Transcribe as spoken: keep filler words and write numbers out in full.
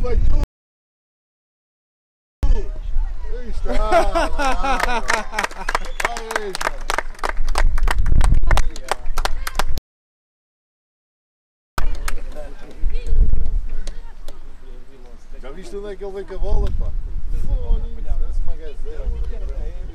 vai tudo! Aí está! Vai, já viste onde é que ele vem com a bola, pá? Parece uma gazela.